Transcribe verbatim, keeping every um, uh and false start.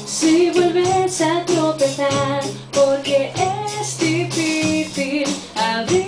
Si vuelves a tropezar, porque es difícil abrir